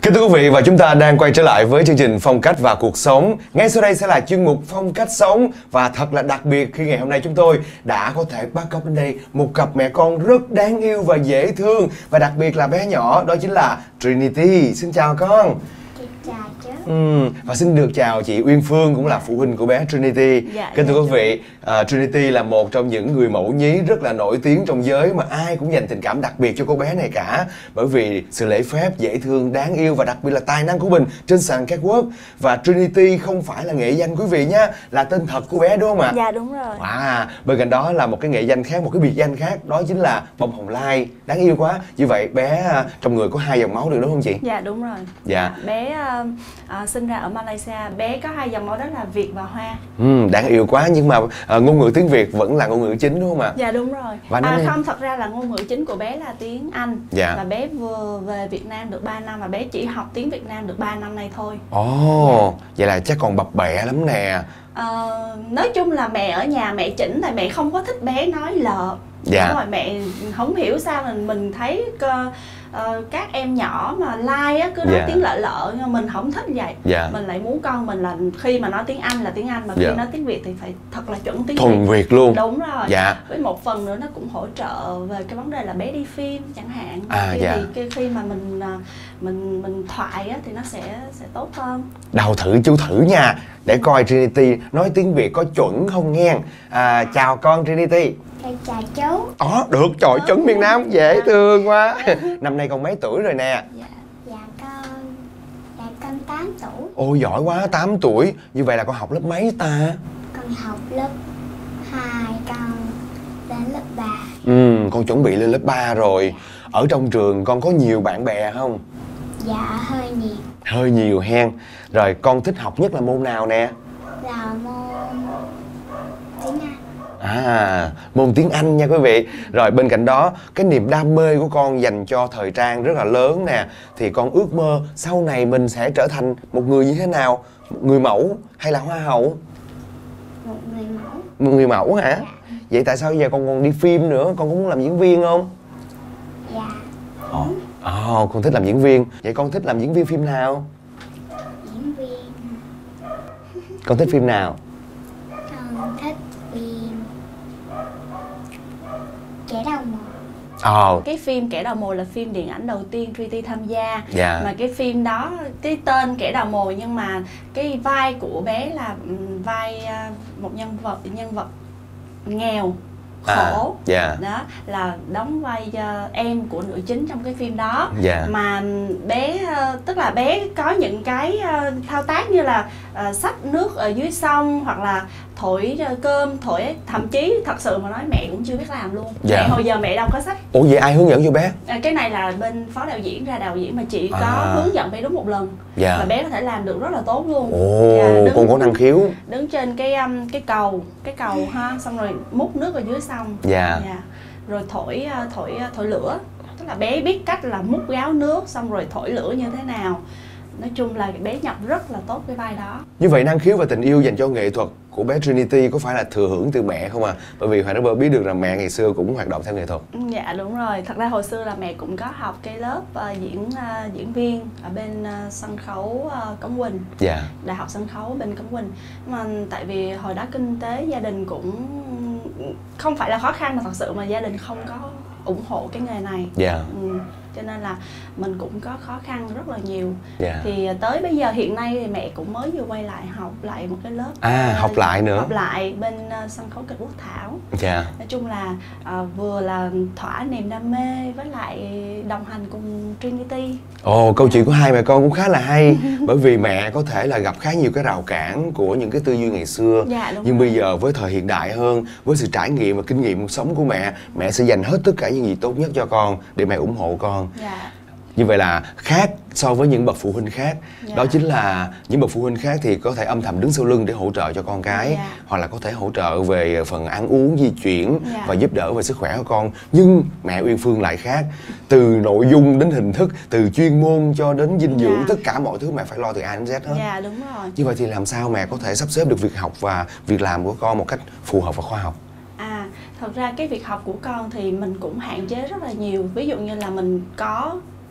Kính thưa quý vị, và chúng ta đang quay trở lại với chương trình Phong cách và cuộc sống. Ngay sau đây sẽ là chuyên mục Phong cách sống. Và thật là đặc biệt khi ngày hôm nay chúng tôi đã có thể bắt cóc đến đây một cặp mẹ con rất đáng yêu và dễ thương. Và đặc biệt là bé nhỏ, đó chính là Trinity. Xin chào con. Chào chú. Và xin được chào chị Uyên Phương, cũng là phụ huynh của bé Trinity. Kính thưa quý vị, Trinity là một trong những người mẫu nhí rất là nổi tiếng trong giới mà ai cũng dành tình cảm đặc biệt cho cô bé này cả. Bởi vì sự lễ phép, dễ thương, đáng yêu và đặc biệt là tài năng của mình trên sàn catwalk. Và Trinity không phải là nghệ danh quý vị nhé, là tên thật của bé đúng không ạ? Dạ đúng rồi. Bên cạnh đó là một cái nghệ danh khác, một cái biệt danh khác, đó chính là Bông Hồng Lai. Đáng yêu quá. Như vậy bé trong người có 2 dòng máu được đúng không chị? Dạ đúng rồi. Dạ. Bé sinh ra ở Malaysia, bé có 2 dòng máu, đó là Việt và Hoa. Đáng yêu quá, nhưng mà ngôn ngữ tiếng Việt vẫn là ngôn ngữ chính đúng không ạ? Dạ đúng rồi. Và không, thật ra là ngôn ngữ chính của bé là tiếng Anh. Dạ. Và bé vừa về Việt Nam được 3 năm và bé chỉ học tiếng Việt Nam được 3 năm nay thôi. Vậy là chắc còn bập bẹ lắm nè. Nói chung là mẹ ở nhà mẹ chỉnh, tại mẹ không có thích bé nói lợ. Dạ. Đúng rồi, mẹ không hiểu sao mình thấy các em nhỏ mà like á, cứ nói tiếng lợ lợ, nhưng mình không thích vậy. Mình lại muốn con mình là khi mà nói tiếng Anh là tiếng Anh, mà khi nói tiếng Việt thì phải thật là chuẩn tiếng thuần Việt luôn. Đúng rồi. Với một phần nữa nó cũng hỗ trợ về cái vấn đề là bé đi phim chẳng hạn. Khi mà mình thoại á, thì nó sẽ tốt hơn. Đâu thử chú thử nha, để coi Trinity nói tiếng Việt có chuẩn không nghe. Chào con Trinity. Chào chú. Được, trời, chuẩn miền Nam, dễ thương quá. Năm nay con mấy tuổi rồi nè? Dạ con 8 tuổi. Ôi giỏi quá, 8 tuổi. Như vậy là con học lớp mấy ta? Con học lớp 2, con đến lớp 3. Con chuẩn bị lên lớp 3 rồi. Ở trong trường con có nhiều bạn bè không? Dạ hơi nhiều. Hơi nhiều hen. Rồi con thích học nhất là môn nào nè? Là môn tiếng Anh. Môn tiếng Anh nha quý vị. Rồi bên cạnh đó, cái niềm đam mê của con dành cho thời trang rất là lớn nè. Thì con ước mơ sau này mình sẽ trở thành một người như thế nào? Một người mẫu hay là hoa hậu? Một người mẫu. Một người mẫu hả? Vậy tại sao giờ con còn đi phim nữa? Con có muốn làm diễn viên không? Dạ. Con thích làm diễn viên. Vậy con thích làm diễn viên phim nào? Diễn viên. Con thích phim nào? Con thích phim Kẻ Đầu Mồi. Cái phim Kẻ Đầu Mồi là phim điện ảnh đầu tiên Trinity tham gia. Mà cái phim đó, cái tên Kẻ Đầu Mồi, nhưng mà cái vai của bé là vai một nhân vật nghèo, khổ. Đó là đóng vai em của nữ chính trong cái phim đó. Mà bé, tức là bé có những cái thao tác như là xách nước ở dưới sông, hoặc là thổi cơm, thậm chí thật sự mà nói mẹ cũng chưa biết làm luôn. Mẹ hồi giờ mẹ đâu có sách. Ủa vậy ai hướng dẫn cho bé? Cái này là bên phó đạo diễn ra đạo diễn, mà chị có hướng dẫn bé đúng một lần. Và bé có thể làm được rất là tốt luôn. Con có năng khiếu. Đứng trên cái cầu ha, xong rồi múc nước ở dưới sông. Rồi thổi lửa. Tức là bé biết cách là múc gáo nước xong rồi thổi lửa như thế nào. Nói chung là bé nhập rất là tốt cái vai đó. Như vậy năng khiếu và tình yêu dành cho nghệ thuật của bé Trinity có phải là thừa hưởng từ mẹ không ạ? Bởi vì Hoàng Rapper biết được là mẹ ngày xưa cũng hoạt động theo nghệ thuật. Dạ đúng rồi. Thật ra hồi xưa là mẹ cũng có học cái lớp diễn viên ở bên sân khấu Cống Quỳnh. Đại học sân khấu bên Cống Quỳnh. Mà tại vì hồi đó kinh tế gia đình cũng không phải là khó khăn, mà thật sự mà gia đình không có ủng hộ cái nghề này. Cho nên là mình cũng có khó khăn rất là nhiều. Thì tới bây giờ hiện nay thì mẹ cũng mới vừa quay lại học lại một cái lớp. Học lại nữa. Học lại bên sân khấu kịch Quốc Thảo. Nói chung là vừa là thỏa niềm đam mê với lại đồng hành cùng Trinity. Câu chuyện của hai mẹ con cũng khá là hay. Bởi vì mẹ có thể là gặp khá nhiều cái rào cản của những cái tư duy ngày xưa. Nhưng bây giờ với thời hiện đại hơn, với sự trải nghiệm và kinh nghiệm cuộc sống của mẹ sẽ dành hết tất cả những gì tốt nhất cho con để mẹ ủng hộ con. Như vậy là khác so với những bậc phụ huynh khác. Đó chính là những bậc phụ huynh khác thì có thể âm thầm đứng sau lưng để hỗ trợ cho con cái, hoặc là có thể hỗ trợ về phần ăn uống, di chuyển và giúp đỡ về sức khỏe của con. Nhưng mẹ Uyên Phương lại khác. Từ nội dung đến hình thức, từ chuyên môn cho đến dinh dưỡng, tất cả mọi thứ mẹ phải lo từ A đến Z hết. Đúng rồi. Như vậy thì làm sao mẹ có thể sắp xếp được việc học và việc làm của con một cách phù hợp và khoa học? Thật ra cái việc học của con thì mình cũng hạn chế rất là nhiều. Ví dụ như là mình có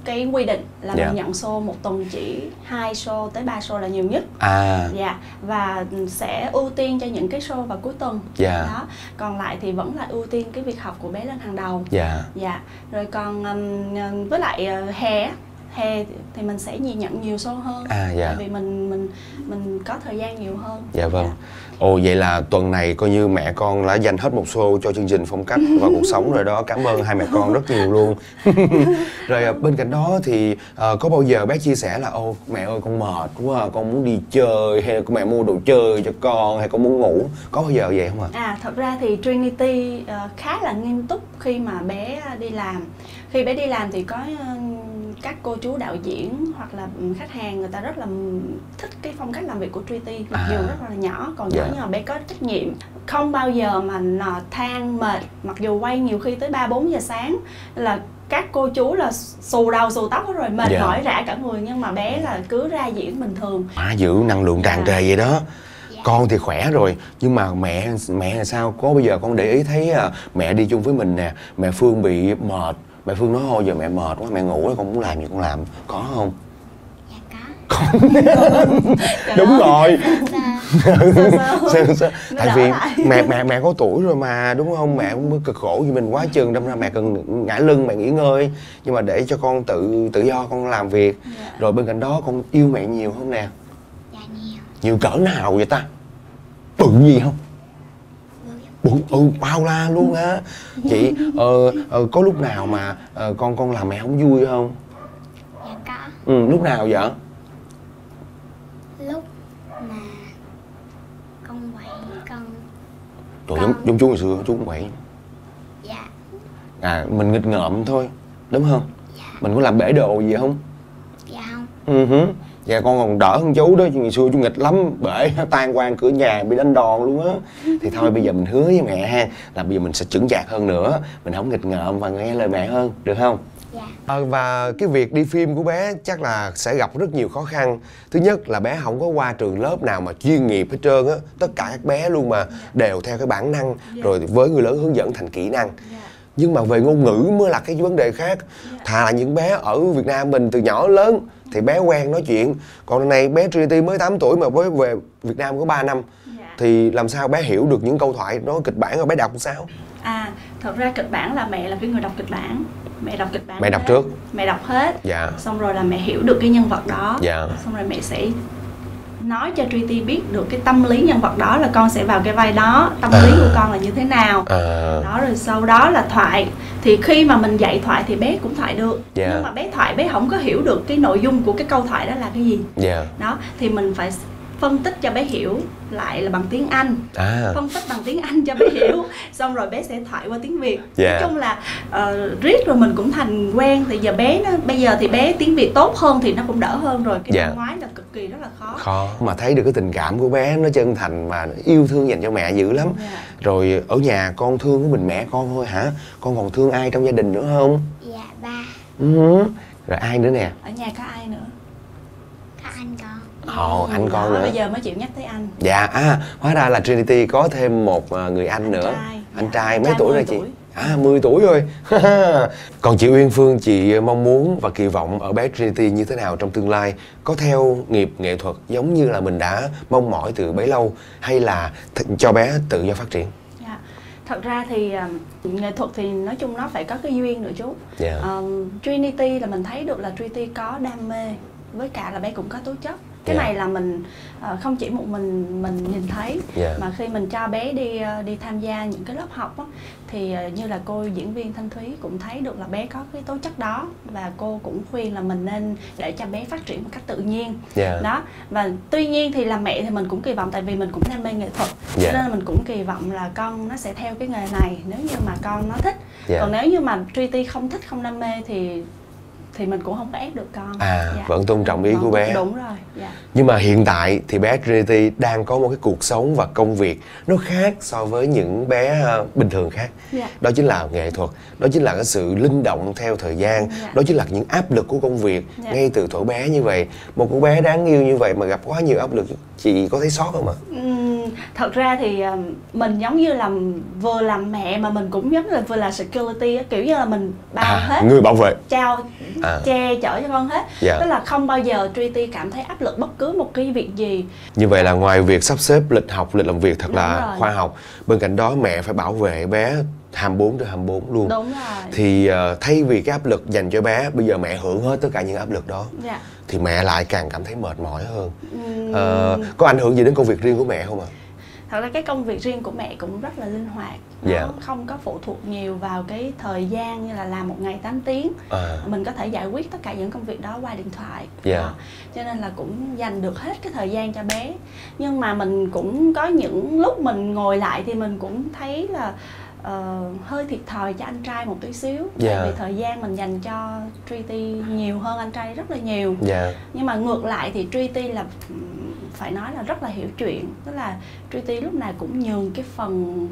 cái quy định là mình nhận show một tuần chỉ 2 show tới 3 show là nhiều nhất. Và sẽ ưu tiên cho những cái show vào cuối tuần. Đó. Còn lại thì vẫn là ưu tiên cái việc học của bé lên hàng đầu. Rồi còn với lại hè thì mình sẽ nhận nhiều show hơn. Tại vì mình có thời gian nhiều hơn. Ồ, vậy là tuần này coi như mẹ con đã dành hết một show cho chương trình Phong Cách và Cuộc Sống rồi đó. Cảm ơn hai mẹ con rất nhiều luôn. Rồi bên cạnh đó thì có bao giờ bé chia sẻ là ô mẹ ơi con mệt quá, con muốn đi chơi, hay mẹ mua đồ chơi cho con, hay con muốn ngủ, có bao giờ vậy không ạ? Thật ra thì Trinity khá là nghiêm túc khi mà bé đi làm. Khi bé đi làm thì có các cô chú đạo diễn hoặc là khách hàng, người ta rất là thích cái phong cách làm việc của Trinity, mặc dù rất là nhỏ, còn nhỏ nhưng mà bé có trách nhiệm, không bao giờ mà than mệt. Mặc dù quay nhiều khi tới 3-4 giờ sáng là các cô chú là xù đầu xù tóc rồi, mệt mỏi rã cả người, nhưng mà bé là cứ ra diễn bình thường. Giữ năng lượng tràn trề vậy đó. Con thì khỏe rồi, nhưng mà mẹ là sao? Có bây giờ con để ý thấy mẹ đi chung với mình nè, mẹ Phương bị mệt, mẹ Phương nói thôi giờ mẹ mệt quá, mẹ ngủ, con muốn làm gì con làm, có không? Dạ có. Đúng rồi. Sao? Tại vì mẹ có tuổi rồi mà, đúng không? Mẹ cũng cực khổ vì mình quá chừng, đâm ra mẹ cần ngả lưng, mẹ nghỉ ngơi, nhưng mà để cho con tự do con làm việc. Rồi bên cạnh đó con yêu mẹ nhiều không nè? Dạ nhiều. Nhiều cỡ nào vậy ta? Bự gì không? Bao la luôn á. Chị có lúc nào mà con làm mẹ không vui không? Dạ có. Lúc nào vậy? Lúc mà con quậy giống chú ngày xưa, chú cũng quậy. Dạ. Mình nghịch ngợm thôi, đúng không? Dạ. Mình có làm bể đồ gì không? Dạ không. Dạ con còn đỡ hơn chú đó, chứ ngày xưa chú nghịch lắm, bể tan quang cửa nhà bị đánh đòn luôn á. Thì thôi bây giờ mình hứa với mẹ ha, là bây giờ mình sẽ chững chạc hơn nữa, mình không nghịch ngợm và nghe lời mẹ hơn, được không? Dạ. Và cái việc đi phim của bé chắc là sẽ gặp rất nhiều khó khăn. Thứ nhất là bé không có qua trường lớp nào mà chuyên nghiệp hết trơn á. Tất cả các bé luôn mà đều theo cái bản năng, rồi với người lớn hướng dẫn thành kỹ năng. Nhưng mà về ngôn ngữ mới là cái vấn đề khác. Thà là những bé ở Việt Nam mình từ nhỏ đến lớn thì bé quen nói chuyện. Còn này bé Trinity mới 8 tuổi mà với về Việt Nam có 3 năm. Thì làm sao bé hiểu được những câu thoại đó, kịch bản rồi bé đọc sao? Thật ra kịch bản là mẹ là cái người đọc kịch bản. Mẹ đọc kịch bản. Mẹ đọc trước. Mẹ đọc hết. Xong rồi là mẹ hiểu được cái nhân vật đó. Xong rồi mẹ sẽ nói cho Trinity biết được cái tâm lý nhân vật đó, là con sẽ vào cái vai đó, tâm lý của con là như thế nào. Đó, rồi sau đó là thoại. Thì khi mà mình dạy thoại thì bé cũng thoại được. Nhưng mà bé thoại bé không có hiểu được cái nội dung của cái câu thoại đó là cái gì. Đó, thì mình phải phân tích cho bé hiểu lại là bằng tiếng Anh. Phân tích bằng tiếng Anh cho bé hiểu, xong rồi bé sẽ thoại qua tiếng Việt. Nói chung là riết rồi mình cũng thành quen. Thì giờ bé bây giờ thì bé tiếng Việt tốt hơn thì nó cũng đỡ hơn rồi. Cái năm ngoái là cực kỳ rất là khó. Mà thấy được cái tình cảm của bé, nó chân thành mà yêu thương dành cho mẹ dữ lắm. Rồi ở nhà con thương của mình mẹ con thôi hả? Con còn thương ai trong gia đình nữa không? Dạ ba. Rồi ai nữa nè? Ở nhà có ai nữa? Có anh con. Anh con nữa. Bây giờ mới chịu nhắc tới anh. Hóa ra là Trinity có thêm một người anh nữa. Anh trai mấy tuổi rồi chị? 10 tuổi rồi. Còn chị Uyên Phương, chị mong muốn và kỳ vọng ở bé Trinity như thế nào trong tương lai? Có theo nghiệp nghệ thuật giống như là mình đã mong mỏi từ bấy lâu, hay là cho bé tự do phát triển? Thật ra thì nghệ thuật thì nói chung nó phải có cái duyên nữa chú. Trinity là mình thấy được là Trinity có đam mê, với cả là bé cũng có tố chất. Cái này là mình không chỉ một mình nhìn thấy, mà khi mình cho bé đi tham gia những cái lớp học á, thì như là cô diễn viên Thanh Thúy cũng thấy được là bé có cái tố chất đó, và cô cũng khuyên là mình nên để cho bé phát triển một cách tự nhiên. Đó, và tuy nhiên thì làm mẹ thì mình cũng kỳ vọng, tại vì mình cũng đam mê nghệ thuật, cho nên là mình cũng kỳ vọng là con nó sẽ theo cái nghề này nếu như mà con nó thích. Còn nếu như mà Trinity không thích, không đam mê thì mình cũng không có ép được con. Vẫn tôn trọng ý của bé. Đúng rồi. Nhưng mà hiện tại thì bé Trinity đang có một cái cuộc sống và công việc nó khác so với những bé bình thường khác. Đó chính là nghệ thuật, đó chính là cái sự linh động theo thời gian, đó chính là những áp lực của công việc ngay từ thuở bé như vậy. Một cô bé đáng yêu như vậy mà gặp quá nhiều áp lực, chị có thấy sót không ạ? Thật ra thì mình giống như là vừa làm mẹ mà mình cũng giống như là vừa là security á, kiểu như là mình bao hết, người bảo vệ, che chở cho con hết. Tức là không bao giờ Treaty cảm thấy áp lực bất cứ một cái việc gì. Như vậy là ngoài việc sắp xếp lịch học, lịch làm việc thật là khoa học, bên cạnh đó mẹ phải bảo vệ bé 24/24 luôn. Đúng rồi. Thì thay vì cái áp lực dành cho bé, bây giờ mẹ hưởng hết tất cả những áp lực đó, thì mẹ lại càng cảm thấy mệt mỏi hơn. Có ảnh hưởng gì đến công việc riêng của mẹ không ạ? Thật ra cái công việc riêng của mẹ cũng rất là linh hoạt. Nó không có phụ thuộc nhiều vào cái thời gian như là làm một ngày 8 tiếng. Mình có thể giải quyết tất cả những công việc đó qua điện thoại. Cho nên là cũng dành được hết cái thời gian cho bé. Nhưng mà mình cũng có những lúc mình ngồi lại thì mình cũng thấy là hơi thiệt thòi cho anh trai một tí xíu. Tại vì thời gian mình dành cho Treaty nhiều hơn anh trai rất là nhiều. Nhưng mà ngược lại thì Treaty là phải nói là rất là hiểu chuyện. Tức là Treaty lúc nào cũng nhường cái phần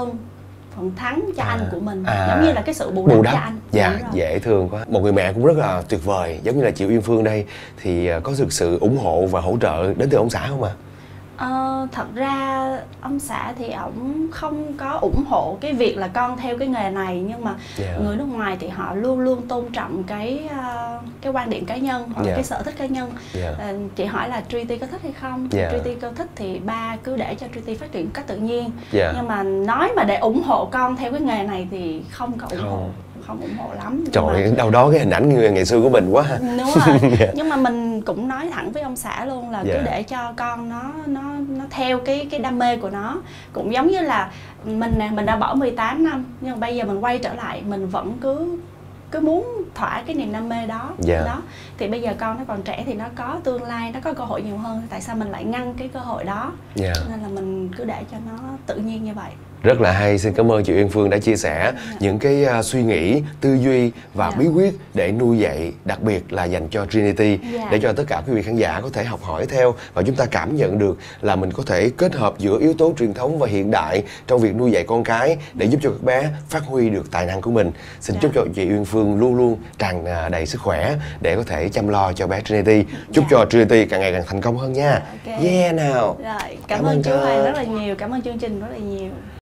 thắng cho anh của mình. Giống như là cái sự bù đắp cho anh. Dễ thương quá. Một người mẹ cũng rất là tuyệt vời. Giống như là chị Uyên Phương đây, thì có thực sự ủng hộ và hỗ trợ đến từ ông xã không ạ? Thật ra ông xã thì ổng không có ủng hộ cái việc là con theo cái nghề này, nhưng mà người nước ngoài thì họ luôn luôn tôn trọng cái quan điểm cá nhân hoặc là cái sở thích cá nhân. Chị hỏi là Treaty có thích hay không? Treaty có thích thì ba cứ để cho Treaty phát triển một cách tự nhiên. Nhưng mà nói mà để ủng hộ con theo cái nghề này thì không có ủng hộ. Không ủng hộ lắm. Trời ơi, đâu đó cái hình ảnh ngày xưa của mình quá. Đúng rồi. Nhưng mà mình cũng nói thẳng với ông xã luôn là cứ để cho con nó theo cái đam mê của nó. Cũng giống như là mình đã bỏ 18 năm nhưng mà bây giờ mình quay trở lại, mình vẫn cứ muốn thỏa cái niềm đam mê đó. Đó thì bây giờ con nó còn trẻ thì nó có tương lai, nó có cơ hội nhiều hơn, tại sao mình lại ngăn cái cơ hội đó? Nên là mình cứ để cho nó tự nhiên như vậy. Rất là hay, xin cảm ơn chị Uyên Phương đã chia sẻ những cái suy nghĩ, tư duy và bí quyết để nuôi dạy, đặc biệt là dành cho Trinity, để cho tất cả quý vị khán giả có thể học hỏi theo và chúng ta cảm nhận được là mình có thể kết hợp giữa yếu tố truyền thống và hiện đại trong việc nuôi dạy con cái để giúp cho các bé phát huy được tài năng của mình. Xin chúc cho chị Uyên Phương luôn luôn tràn đầy sức khỏe để có thể chăm lo cho bé Trinity. Chúc cho Trinity càng ngày càng thành công hơn nha. Nào. Rồi, cảm ơn chú Hoàng rất là nhiều, cảm ơn chương trình rất là nhiều.